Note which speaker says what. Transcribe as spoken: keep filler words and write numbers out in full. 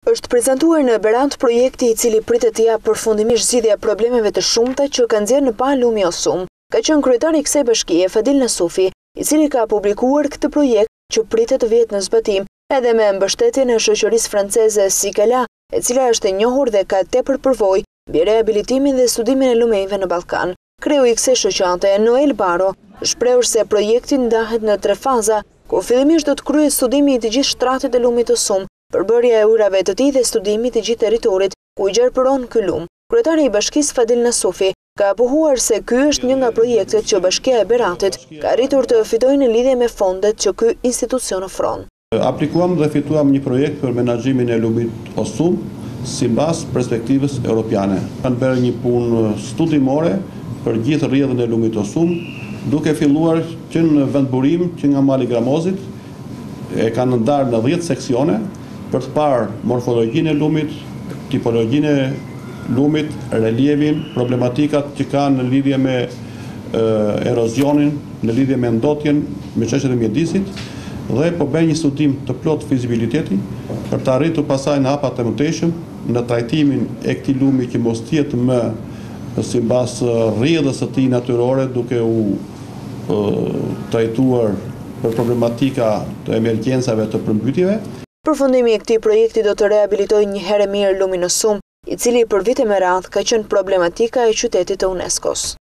Speaker 1: Është prezantuar në Berat projekti i cili pritet të japë përfundimisht zgjidhje problemeve të shumta që kanë nxjerrë në pa lumi Osum. Ka qenë kryetari i kësaj bashkie Fadil Nasufi, i cili ka publikuar këtë projekt që pritet të vjetë në zbatim, edhe me mbështetjen e shoqërisë franceze Sikala, e cila është e njohur dhe ka tepër përvojë mbi riabilitimin dhe studimin e lumenjve në Ballkan. Kreu i kësaj shoqate, Noel Baro, shprehur se projekti ndahet në tre faza, ku fillimisht do të kryhet studimi i të gjithë shtratit e lumit Osum, përbërja e ujrave të tij dhe studimi i të gjithë territorit ku i gjerpëron ky lum. Kryetari i bashkisë Fadil Nasufi ka apohuar se ky është një nga projektet që Bashkia e Beratit ka arritur të fitojë në lidhje me fondet që ky institucion ofron.
Speaker 2: Aplikuam dhe fituam një projekt për menaxhimin e lumit Osum sipas perspektivës europiane. Kanë bërë një punë studimore për gjithë rrjedhën e lumit Osum, duke filluar që në vendburim që nga mali Gramozit e kanë ndarë në dhjetë seksione për të parë morfologjinë e lumit, tipologjinë e lumit, relievin, problematikat që kanë në lidhje me e, erozionin, në lidhje me ndotjen, me çështjet e mjedisit, dhe po bëj një studim të plot fizibiliteti për të arritur pasaj në hapat e mëtejshëm në trajtimin e këtij lumi që mos tjetë më sipas rrjedhës së tij natyrore, duke u e, trajtuar për problematika të emergjencave të përmbytjeve.
Speaker 1: Përfundimi i këtij projekti do të rehabilitojë një herë mirë lumin Osum, i cili për vite me radhë ka qenë problematika e qytetit të UNESCO-s.